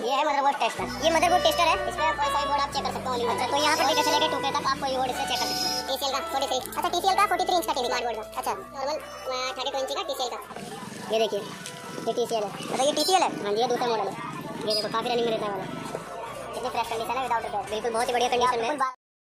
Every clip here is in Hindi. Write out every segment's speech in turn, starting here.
ये है मदरबोर्ड टेस्टर। ये मदरबोर्ड टेस्टर है, इस पे कोई सा भी बोर्ड आप चेक कर सकते हो। अच्छा, तो यहाँ पर देखिए चलेगा 2K तक आप कोई बोर्ड इससे चेक कर सकते हो। TCL का 43, अच्छा TCL का 43 इंच का टीवी स्मार्ट बोर्ड का। अच्छा नॉर्मल 32 इंच का TCL का। ये देखिए ये TCL है। अच्छा ये TCL है, हाँ जी ये दूसरा मॉडल है। ये देखो काफी रनिंग में रहता है वाला, कितनी फ्रेश कंडीशन है, विदाउट रिपेयर, बिल्कुल बहुत ही बढ़िया कंडीशन में।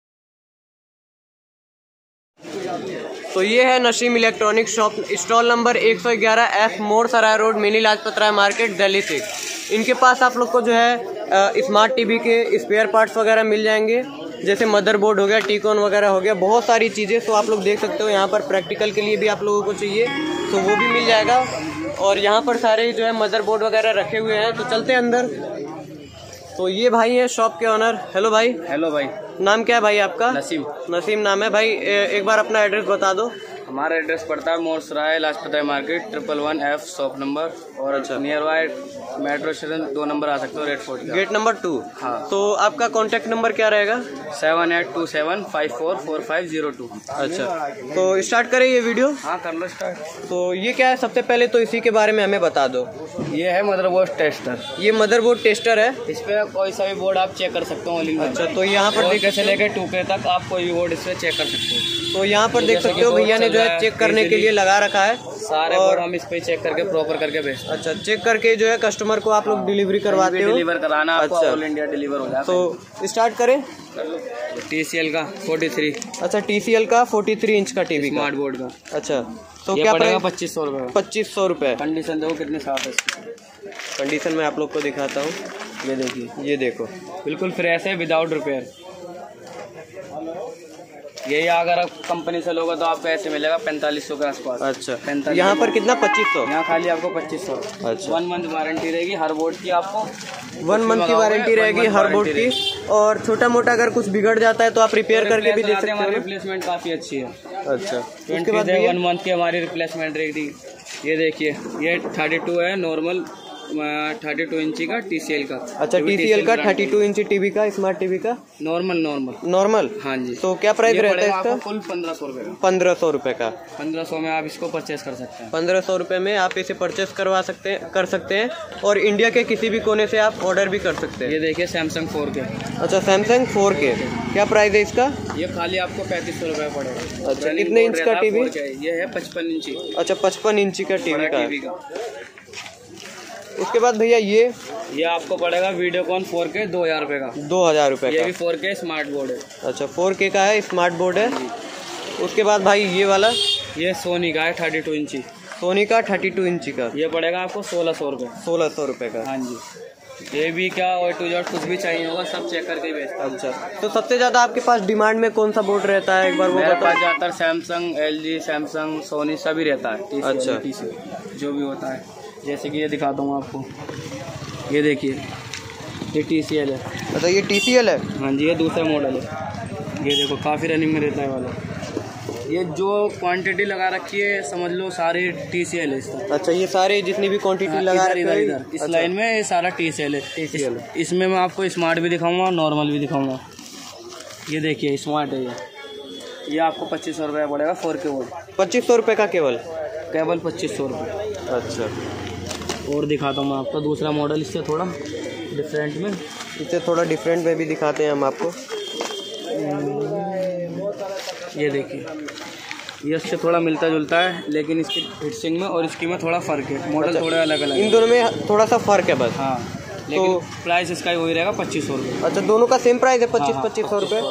तो ये है Naseem electronic shop, stall number 111F Mor Sarai road, mini Lajpat Rai market, Delhi से। इनके पास आप लोग को जो है स्मार्ट टीवी के स्पेयर पार्ट्स वगैरह मिल जाएंगे, जैसे मदरबोर्ड हो गया, टीकॉन वगैरह हो गया, बहुत सारी चीज़ें। तो आप लोग देख सकते हो यहाँ पर प्रैक्टिकल के लिए भी आप लोगों को चाहिए तो वो भी मिल जाएगा। और यहाँ पर सारे जो है मदरबोर्ड वगैरह रखे हुए हैं। तो चलते हैं अंदर। तो ये भाई है शॉप के ऑनर। हेलो भाई। हेलो भाई। नाम क्या है भाई आपका? नसीम। नसीम नाम है भाई। एक बार अपना एड्रेस बता दो। हमारा एड्रेस पड़ता है Mor Sarai Lajpat Rai market 111F shop number, और अच्छा near by metro station 2 number आ सकते हो, रेड फोर्ट गेट नंबर 2। हाँ। तो आपका कॉन्टैक्ट नंबर क्या रहेगा? 7827544502। अच्छा तो स्टार्ट करें ये वीडियो? हाँ कर लो स्टार्ट। तो ये क्या है, सबसे पहले तो इसी के बारे में हमें बता दो। ये है मदरबोर्ड टेस्टर। ये मदरबोर्ड टेस्टर है, इस पे कोई सा भी बोर्ड आप चेक कर सकते हो। अच्छा तो यहाँ पर देख से लेकर 2K तक आप कोई भी बोर्ड इससे चेक कर सकते हो। तो यहाँ पर देख सकते हो भैया ने जो है चेक करने के लिए लगा रखा है सारे बोर्ड हम इस पे चेक करके प्रॉपर करके भेजते हैं। अच्छा चेक करके जो है कस्टमर को आप लोग डिलीवरी करवाते हो? डिलीवर कराना आपको, अच्छा ऑल इंडिया डिलीवर हो जाता है। तो स्टार्ट करें। TCL का 43। अच्छा TCL का 43 इंच का टीवी स्मार्ट बोर्ड का। अच्छा तो ये क्या पड़ेगा प्राइस? 2500 रुपये। 2500 रुपये। कंडीशन देखो कितनी साफ है इसकी। कंडीशन में आप लोग को दिखाता हूँ, ये देखिए, ये देखो बिल्कुल फ्रेश है, विदाउट रिपेयर। यही अगर आप कंपनी से लोगे तो आपको ऐसे मिलेगा 4500 के आसपास। अच्छा 4500। यहाँ पर कितना? 2500। यहाँ खाली आपको 2500। अच्छा 1 मंथ वारंटी रहेगी हर बोर्ड की आपको। 1 मंथ की वारंटी रहेगी हर बोर्ड की। और छोटा मोटा अगर कुछ बिगड़ जाता है तो आप रिपेयर करके भी दे सकते हो। रिप्लेसमेंट काफी अच्छी है। अच्छा उसके बाद 1 मंथ की हमारी रिप्लेसमेंट रहेगी। ये देखिए ये 32 है नॉर्मल, 32 इंची का TCL का। अच्छा TCL का 32 इंची टीवी का, स्मार्ट टीवी का नॉर्मल। हाँ जी। तो क्या प्राइस रहता है इसका? फुल 1500 रुपये का। 1500 रुपये का। 1500 में आप इसको परचेस कर सकते हैं। 1500 रुपये में आप इसे परचेस कर सकते हैं और इंडिया के किसी भी कोने से आप ऑर्डर भी कर सकते हैं। ये देखिए सैमसंग 4K। अच्छा सैमसंग 4K, क्या प्राइस है इसका? ये खाली आपको 3500 रुपये पड़ेगा। अच्छा कितने इंच का टीवी? ये है 55 इंची। अच्छा 55 इंची का टीवी का। उसके बाद भैया ये आपको पड़ेगा वीडियोकॉन 4K 2000 रुपये का। 2000 रुपये का। ये भी 4K स्मार्ट बोर्ड है। अच्छा 4K का है, स्मार्ट बोर्ड है। उसके बाद भाई ये वाला, ये सोनी का है 32 इंची। सोनी का 32 इंची का। ये पड़ेगा आपको 1600 रुपये। 1600 रुपये का। हाँ जी। ये भी क्या A to Z कुछ भी चाहिए होगा सब चेक करके भेजता हूँ। अच्छा तो सबसे ज़्यादा आपके पास डिमांड में कौन सा बोर्ड रहता है, एक बार वो मेरे बताओ। पास ज़्यादातर सैमसंग, LG, सैमसंग, सोनी सभी रहता है। अच्छा जो भी होता है, जैसे कि ये दिखाता हूँ आपको। ये देखिए ये TCL है। अच्छा ये TCL है। हाँ जी, ये दूसरा मॉडल है। ये देखो काफ़ी रनिंग में रहता है वाला। ये जो क्वांटिटी लगा रखी है समझ लो सारी TCL है इसका। अच्छा ये सारे जितनी भी क्वांटिटी लगा रखी है इधर इस लाइन में ये सारा TCL है। इसमें मैं आपको स्मार्ट भी दिखाऊंगा, नॉर्मल भी दिखाऊंगा। ये देखिए स्मार्ट है ये आपको 2500 रुपये पड़ेगा 4K बोर्ड। 2500 रुपये का केवल 2500 रुपये। अच्छा और दिखाता हूँ मैं आपको दूसरा मॉडल, इससे थोड़ा डिफरेंट में। इससे थोड़ा डिफरेंट में भी दिखाते हैं हम आपको। ये देखिए ये इससे थोड़ा मिलता जुलता है, लेकिन इसकी हिटसिंग में और इसकी में थोड़ा फ़र्क है। मॉडल थोड़े अलग अलग, इन दोनों में थोड़ा सा फ़र्क है बस। हाँ लेकिन तो प्राइस इसका वही रहेगा 2500 रुपये। अच्छा दोनों का सेम प्राइस है 2500 रुपये।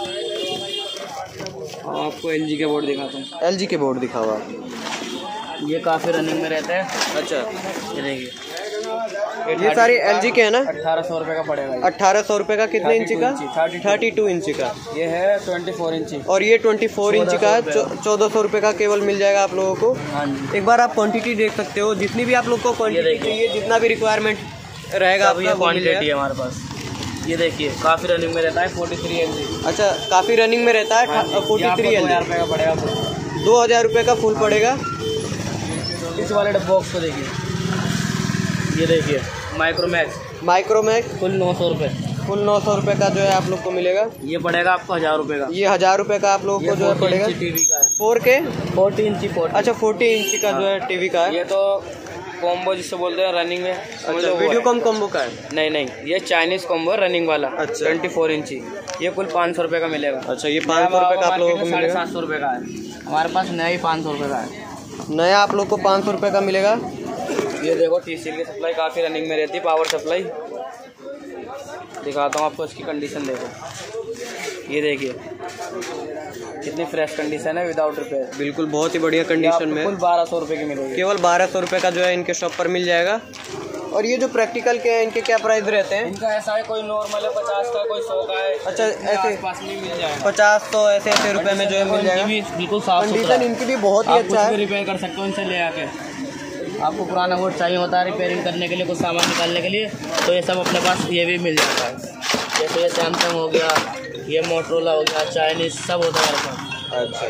आपको LG के बोर्ड दिखाता हूँ। LG के बोर्ड दिखाओ आप। ये काफ़ी रनिंग में रहता है। अच्छा ये देखिए ये सारे LG के हैं ना? 1800 रुपये का पड़ेगा। 1800 रुपये का। कितने इंची का? 32 इंची का। ये है 24 इंची। और ये 24 इंची का 1400 रुपये का केवल मिल जाएगा आप लोगों को। हाँ जी। एक बार आप क्वांटिटी देख सकते हो, जितनी भी आप लोग को क्वांटिटी चाहिए, जितना भी रिक्वायरमेंट रहेगा आपका क्वांटिटी है हमारे पास। ये देखिए काफ़ी रनिंग में रहता है 43 इंची। अच्छा काफ़ी रनिंग में रहता है 43 इंची। 2000 रुपये का पड़ेगा। 2000 रुपये का फुल पड़ेगा। इस वाले बॉक्स को देखिए, ये देखिए माइक्रोमैक्स फुल 900 रुपये। फुल 900 रुपये का जो है आप लोग को मिलेगा। ये पड़ेगा आपको 1000 रुपये का। ये 1000 रुपये का आप लोगों को जो है पड़ेगा। टीवी का 4K 40 इंची 40। अच्छा 40 इंची का जो है टीवी का है। ये तो कॉम्बो जिससे बोलते हैं रनिंग में। अच्छा, वीडियोकॉन कॉम्बो का है? नहीं, ये चाइनीज़ कॉम्बो रनिंग वाला। अच्छा। 24 इंची, ये कुल 500 रुपये का मिलेगा। अच्छा, ये 500 रुपये का आप लोगों को मिलेगा? 750 रुपये का है हमारे पास, नया ही 500 रुपये का है। नया आप लोग को 500 रुपये का मिलेगा। ये देखो TCL की सप्लाई काफ़ी रनिंग में रहती है, पावर सप्लाई। दिखाता हूँ आपको, इसकी कंडीशन देखो, ये देखिए कितनी फ्रेश कंडीशन है, विदाउट रिपेयर। बिल्कुल बहुत ही बढ़िया कंडीशन में। कुल 1200 रुपये की मिलेगी। केवल 1200 रुपये का जो है इनके शॉप पर मिल जाएगा। और ये जो प्रैक्टिकल के हैं इनके क्या प्राइस रहते हैं? इनका ऐसा है, कोई नॉर्मल है 50 का, कोई 100 का है। अच्छा, ऐसे पास में मिल जाएगा 50 तो ऐसे रुपए में जो है मिल जाएगा। बिल्कुल साफ कंडीशन इनकी भी बहुत ही अच्छा है। रिपेयर कर सकते हो इनसे ले आके। आपको पुराना बोर्ड चाहिए होता है रिपेयरिंग करने के लिए, कुछ सामान निकालने के लिए, तो ये सब अपने पास ये भी मिल जाता है। जैसे ये सैमसंग हो गया, ये मोटरोला हो गया, चाइनीज सब होता है हमारे पास। अच्छा,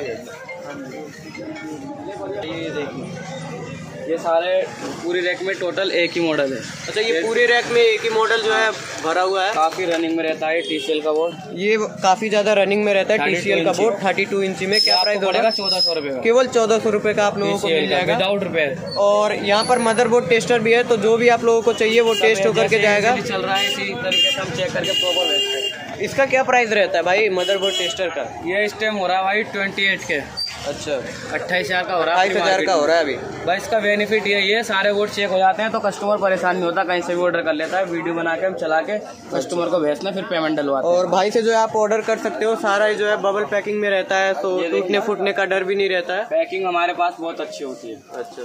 ये देखिए, ये सारे पूरी रैक में टोटल एक ही मॉडल है। अच्छा, ये पूरी रैक में एक ही मॉडल जो है भरा हुआ है। काफ़ी रनिंग में रहता है TCL का बोर्ड। ये काफी ज्यादा रनिंग में रहता है TCL का बोर्ड। 32 इंची में क्या प्राइस पड़ेगा? 1400 रुपये का। केवल 1400 रुपये का आप लोगों को मिल जाएगा विदाउट रिपेयर। और यहाँ पर मदरबोर्ड टेस्टर भी है, तो जो भी आप लोगों को चाहिए वो टेस्ट होकर के जाएगा। चल रहा है इसी तरीके से हम चेक करके प्रॉपर भेजते हैं। इसका क्या प्राइस रहता है भाई मदरबोर्ड टेस्टर का? ये इस टाइम हो रहा है भाई 28 के। अच्छा, 28,000 का हो रहा है। 28,000 का हो रहा है अभी। भाई इसका बेनिफिट ये है, सारे बोर्ड चेक हो जाते हैं तो कस्टमर परेशान नहीं होता, कहीं से भी ऑर्डर कर लेता है, वीडियो बना के हम चला के कस्टमर को भेजना, फिर पेमेंट डलवाते हैं। और भाई से जो है आप ऑर्डर कर सकते हो, सारा जो है बबल पैकिंग में रहता है, तो टूटने फूटने का डर भी नहीं रहता है। पैकिंग हमारे पास बहुत अच्छी होती है। अच्छा,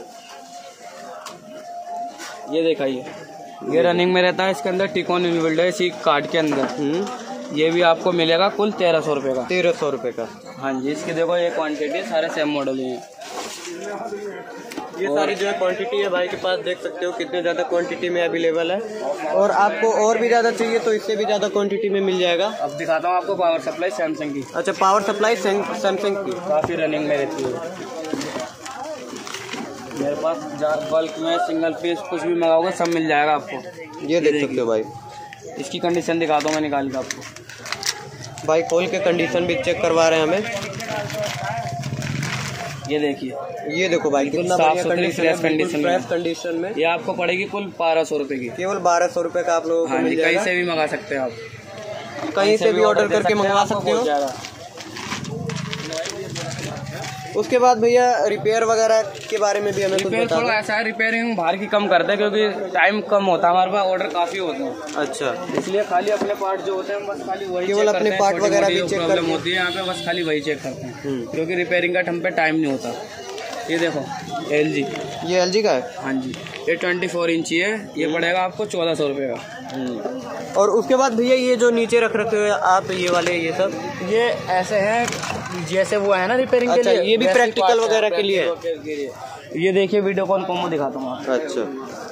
ये दिखाइए, ये रनिंग में रहता है, इसके अंदर टिकॉन इनबिल्ट है इसी कार्ड के अंदर। ये भी आपको मिलेगा कुल 1300 रुपये का। 1300 रुपये का? हाँ जी। इसकी देखो ये क्वांटिटी, सारे सेम मॉडल ही हैं। ये सारी जो है क्वांटिटी है भाई के पास, देख सकते हो कितने ज़्यादा क्वांटिटी में अवेलेबल है। और आपको और भी ज़्यादा चाहिए तो इससे भी ज़्यादा क्वांटिटी में मिल जाएगा। अब दिखाता हूँ आपको पावर सप्लाई सैमसंग की। अच्छा, पावर सप्लाई सैमसंग की काफ़ी रनिंग में रहती है मेरे पास। बल्क में सिंगल पीस कुछ भी मंगाओगे सब मिल जाएगा आपको। ये देख सकते हो भाई, इसकी कंडीशन दिखाता हूँ मैं निकाल के आपको। भाई खोल के कंडीशन भी चेक करवा रहे हैं हमें। ये देखिए, ये देखो भाई कितना बढ़िया कंडीशन है, फ्रेश कंडीशन में। ये आपको पड़ेगी कुल 1200 रुपये की। केवल 1200 रुपये का आप लोगों को मिल जाएगा। कहीं से भी मंगा सकते हैं आप, कहीं से भी ऑर्डर करके मंगवा सकते हो। उसके बाद भैया रिपेयर वगैरह के बारे में भी हमें कुछ बता दो। थोड़ा ऐसा है, रिपेयरिंग बाहर की कम करते हैं क्योंकि टाइम कम होता है हमारे पास, ऑर्डर काफ़ी होते हैं। अच्छा, इसलिए खाली अपने पार्ट जो होते हैं बस खाली वही केवल अपने पार्ट वगैरह भी चेक प्रॉब्लम होती है यहाँ पे, बस खाली वही चेक करते हैं क्योंकि रिपेयरिंग का हम पे टाइम नहीं होता। ये देखो LG, ये LG का है? हाँ जी। ये 24 इंची है, ये पड़ेगा आपको 1400 रुपये का। और उसके बाद भैया ये जो नीचे रख रखे हुए आप ये वाले, ये सब ये ऐसे हैं जैसे वो है ना रिपेयरिंग के लिए, ये भी प्रैक्टिकल वगैरह के लिए है। ये देखिए वीडियोकॉन कॉम्बो दिखाता हूँ आपको। अच्छा,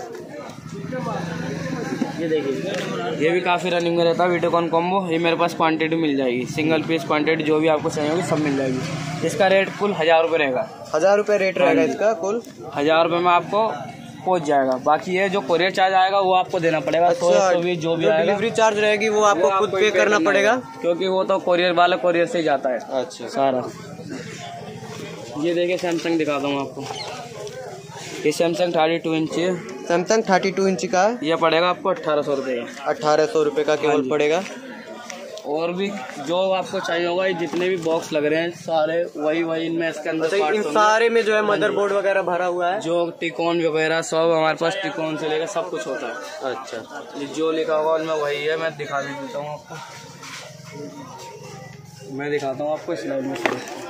ये देखिए, ये भी काफ़ी रनिंग में रहता है वीडियोकॉन कॉम्बो। ये मेरे पास क्वांटिटी मिल जाएगी, सिंगल पीस क्वांटिटी जो भी आपको चाहिए होगी सब मिल जाएगी। इसका रेट कुल 1000 रुपये रहेगा। 1000 रुपये रेट रहेगा इसका कुल? 1000 रुपये में आपको पहुंच जाएगा। बाकी ये जो कोरियर चार्ज आएगा वो आपको देना पड़ेगा। अच्छा, जो भी डिलीवरी चार्ज रहेगी वो आपको खुद पे करना पड़ेगा क्योंकि वो तो कोरियर वाला कोरियर से ही जाता है। अच्छा, सारा। ये देखिए सैमसंग दिखाता हूँ आपको। ये सैमसंग 32 इंची है। सैमसंग 32 इंची का है। ये पड़ेगा आपको 1800 रुपये का। 1800 रुपये का केवल पड़ेगा। और भी जो आपको चाहिए होगा, ये जितने भी बॉक्स लग रहे हैं सारे वही इनमें इसके अंदर इन सारे में जो है मदरबोर्ड वगैरह भरा हुआ है, जो टिकॉन वगैरह सब हमारे पास टिकॉन से लेकर सब कुछ होता है। अच्छा, जो लिखा होगा उनमें वही है। मैं दिखा भी देता हूँ आपको, मैं दिखाता हूँ आपको स्लाइड में।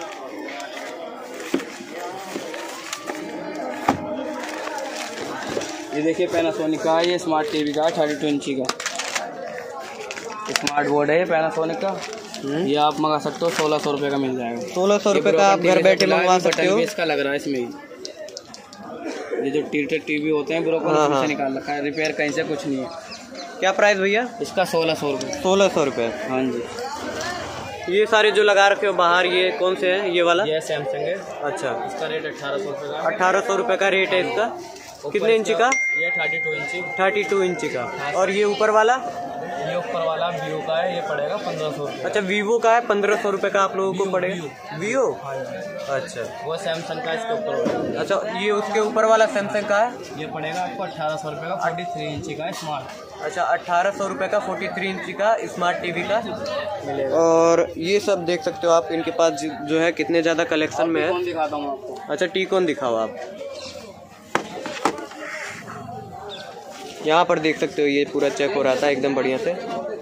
ये देखिए पैनासोनिक का, ये स्मार्ट टीवी का 32 इंची का स्मार्ट बोर्ड है पैनासोनिक का। ये आप मंगा सकते हो, 1600 रुपये का मिल जाएगा। 1600 रुपये का आप घर बैठे मंगवा सकते हो। इसका लग रहा है इसमें ही, ये जो टीटेड टीवी होते हैं ब्रोकर से निकाल रखा है, रिपेयर कहीं से कुछ नहीं है। क्या प्राइस भैया इसका? 1600 रुपये। 1600 रुपये? हाँ जी। ये सारे जो लगा रखे हो बाहर, ये कौन से हैं? ये वाला? ये सैमसंग है। अच्छा, इसका रेट 1800 रुपये का। 1800 रुपये का रेट है इसका। कितने इंची का? ये 32 इंची। 32 इंची का। और ये ऊपर वाला? ये ऊपर वाला वीवो का है, ये पड़ेगा 1500 रुपये। अच्छा, वीवो का है, 1500 रुपये का आप लोगों को पड़ेगा। वीवो, हाँ जी। अच्छा। वो सैमसंग का इसके ऊपर वाला। अच्छा, ये उसके ऊपर वाला सैमसंग का है, ये पड़ेगा आपको 1800 रुपये का 43 इंची का स्मार्ट। अच्छा 1800 रुपये का 43 इंची का स्मार्ट टीवी का मिलेगा। और ये सब देख सकते हो आप, इनके पास जो है कितने ज़्यादा कलेक्शन में है। टीकॉन दिखाता हूँ आपको। अच्छा, टीकॉन दिखाओ आप। यहाँ पर देख सकते हो, ये पूरा चेक हो रहा था एकदम बढ़िया से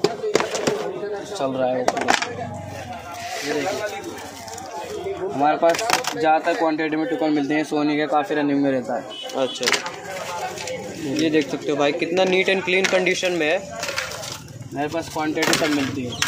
चल रहा है। ये देखिए, हमारे पास ज़्यादातर क्वांटिटी में टीकॉन मिलते हैं, सोनी के काफ़ी रनिंग में रहता है। अच्छा, ये देख सकते हो भाई, कितना नीट एंड क्लीन कंडीशन में है। मेरे पास क्वांटिटी सब मिलती है।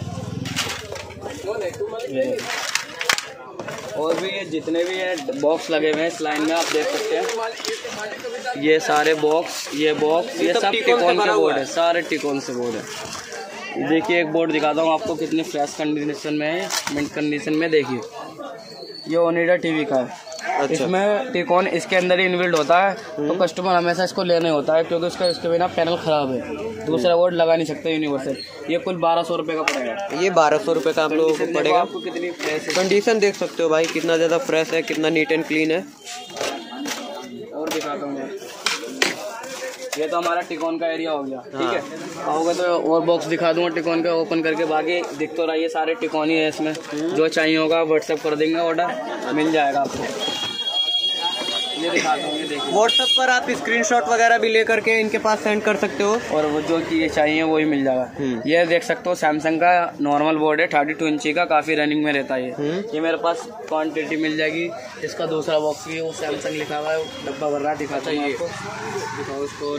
और भी ये जितने भी है बॉक्स लगे हुए हैं इस लाइन में, आप देख सकते हैं ये सारे बॉक्स, ये सब टीकॉन के बोर्ड है, सारे टीकॉन से बोर्ड है। देखिए एक बोर्ड दिखाता हूँ आपको, कितनी फ्रेश कंडीशन में है, मिंट कंडीशन में। देखिए ये ओनिडा टीवी का है। अच्छा। इसमें टीकॉन इसके अंदर ही इनबिल्ड होता है, तो कस्टमर हमेशा इसको लेना होता है, क्योंकि इसके बिना पैनल ख़राब है, दूसरा बोर्ड लगा नहीं सकते यूनिवर्सल। ये कुल 1200 रुपये का पड़ेगा। ये 1200 रुपये का आप लोगों को पड़ेगा। आपको कितनी फ्रेश कंडीशन देख सकते हो भाई, कितना ज़्यादा फ्रेश है, कितना नीट एंड क्लीन है। और दिखाता हूँ, ये तो हमारा टिकॉन का एरिया हो गया। ठीक है, आओगे तो और बॉक्स दिखा दूंगा टिकॉन का ओपन करके। बाकी दिख तो रहा है, ये सारे टिकॉन ही है इसमें। जो चाहिए होगा व्हाट्सएप कर देंगे, ऑर्डर मिल जाएगा आपको। ये दिखाता हूँ, ये देखिए व्हाट्सएप पर आप स्क्रीनशॉट वगैरह भी लेकर के इनके पास सेंड कर सकते हो, और वो जो चीज़ें चाहिए वही मिल जाएगा। ये देख सकते हो सैमसंग का नॉर्मल बोर्ड है, 32 इंची का, काफ़ी रनिंग में रहता है। ये मेरे पास क्वांटिटी मिल जाएगी। इसका दूसरा बॉक्स भी वो सैमसंग लिखा हुआ है, डब्बा भर रहा है, दिखाता हूँ आपको। दिखाओ इसको,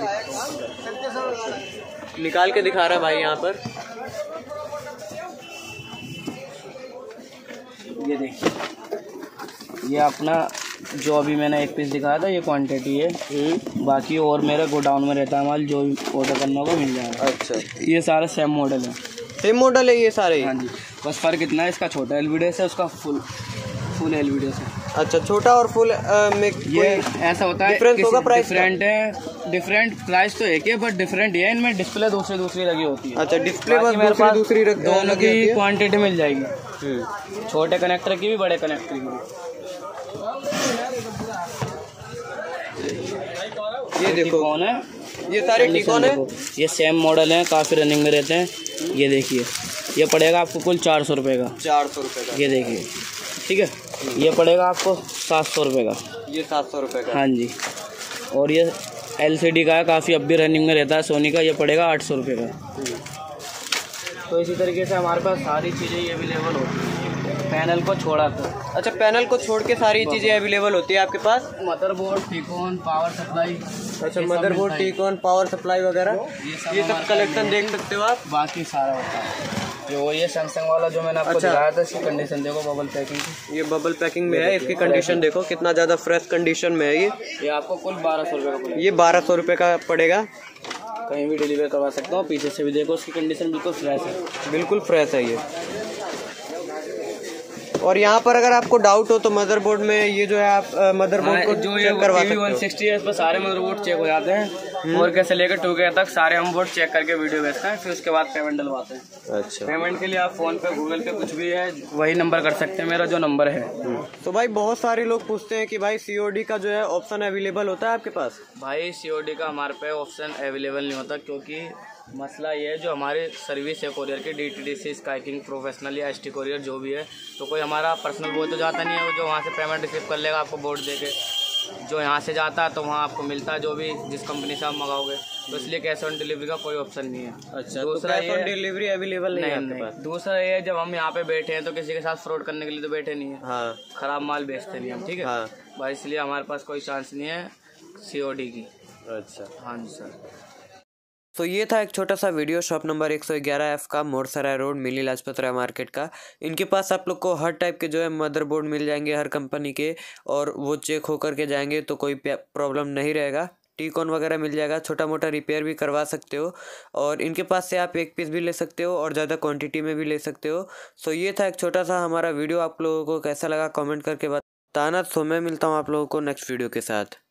निकाल के दिखा रहा है भाई यहाँ पर। ये देखिए, ये अपना जो अभी मैंने एक पीस दिखाया था, ये क्वांटिटी है। बाकी और मेरा गोडाउन में रहता है माल, जो ऑर्डर करना होगा मिल जाएगा। अच्छा, ये सारे सेम मॉडल है। सेम मॉडल है ये सारे? हाँ जी, बस फर्क इतना है, इसका छोटा एलवीडीएस है, उसका फुल एलवीडीएस है। अच्छा, छोटा और फुल में ये ऐसा होता है, डिफरेंस होगा प्राइस? डिफरेंट है, डिफरेंट प्राइस तो एक है, बट डिफरेंट ये है, इनमें डिस्प्ले दूसरी लगी होती है। अच्छा, डिस्प्ले बस दूसरी दोनों की क्वांटिटी मिल जाएगी, छोटे कनेक्टर की भी, बड़े कनेक्टर की भी। ये देखो कौन है, ये सारे टीकॉन है, ये सेम मॉडल है, काफ़ी रनिंग में रहते हैं। ये देखिए, ये पड़ेगा आपको कुल 400 रुपये का। 400 रुपये का। ये देखिए, ठीक है, ये पड़ेगा आपको 700 रुपये का। ये 700 रुपये का। हाँ जी, और ये LCD का है, काफ़ी अब भी रनिंग में रहता है, सोनी का। ये पड़ेगा 800 रुपये का। तो इसी तरीके से हमारे पास सारी चीज़ें अवेलेबल होती हैं, पैनल को छोड़ा कर। अच्छा, पैनल को छोड़ के सारी चीज़ें अवेलेबल होती है आपके पास? Motherboard, T con, power supply. अच्छा, मदरबोर्ड, टीकॉन, पावर सप्लाई वगैरह, ये सब कलेक्शन देख सकते हो आप। बाकी सारा होता है जो ये सैमसंग वाला जो मैंने आपको दिखाया था, इसकी कंडीशन देखो, बबल पैकिंग की। ये बबल पैकिंग में है, इसकी कंडीशन देखो कितना ज़्यादा फ्रेश कंडीशन में है। ये आपको कुल 1200 रुपये का पड़ेगा। ये 1200 रुपये का पड़ेगा। कहीं भी डिलीवर करवा सकता हूँ। पीछे से भी देखो, उसकी कंडीशन बिल्कुल फ्रेश है, बिल्कुल फ्रेश है ये। और यहाँ पर अगर आपको डाउट हो तो मदरबोर्ड में ये जो है आप मदरबोर्ड को जो चेक करवा सकते हो। 160 है, इस पर सारे मदरबोर्ड चेक हो जाते हैं। 4K से लेकर 2K तक सारे हम बोर्ड चेक करके वीडियो भेजते हैं, फिर उसके बाद पेमेंट डलवाते हैं। अच्छा, पेमेंट के लिए आप फोन पे, गूगल पे, कुछ भी है वही नंबर कर सकते हैं, मेरा जो नंबर है। तो भाई बहुत सारे लोग पूछते हैं कि भाई COD का जो है ऑप्शन अवेलेबल होता है आपके पास? भाई COD का हमारे पे ऑप्शन अवेलेबल नहीं होता, क्योंकि मसला ये है, जो हमारी सर्विस है कोरियर की, DTDC, स्काई किंग, प्रोफेशनल या ST कोरियर जो भी है, तो कोई हमारा पर्सनल वो तो जाता नहीं है, वो जो वहाँ से पेमेंट रिसीव कर लेगा आपको बोर्ड देके। जो यहाँ से जाता है तो वहाँ आपको मिलता है, जो भी जिस कंपनी से आप मंगाओगे, तो इसलिए कैश ऑन डिलीवरी का कोई ऑप्शन नहीं है। अच्छा, दूसरा कैश ऑन डिलीवरी अवेलेबल नहीं है आपके पास? दूसरा ये है, जब हम यहाँ पे बैठे हैं तो किसी के साथ फ्रॉड करने के लिए तो बैठे नहीं है। हाँ, खराब माल बेचते नहीं हम, ठीक है। हाँ भाई, इसलिए हमारे पास कोई चांस नहीं है COD की। अच्छा, हाँ जी सर। तो ये था एक छोटा सा वीडियो शॉप नंबर 111F का, Morsarai road, mini Lajpat Rai market का। इनके पास आप लोग को हर टाइप के जो है मदरबोर्ड मिल जाएंगे, हर कंपनी के, और वो चेक होकर के जाएंगे तो कोई प्रॉब्लम नहीं रहेगा। टीकॉन वगैरह मिल जाएगा, छोटा मोटा रिपेयर भी करवा सकते हो, और इनके पास से आप एक पीस भी ले सकते हो और ज़्यादा क्वांटिटी में भी ले सकते हो। सो ये था एक छोटा सा हमारा वीडियो, आप लोगों को कैसा लगा कमेंट करके बताना। तो मैं मिलता हूँ आप लोगों को नेक्स्ट वीडियो के साथ।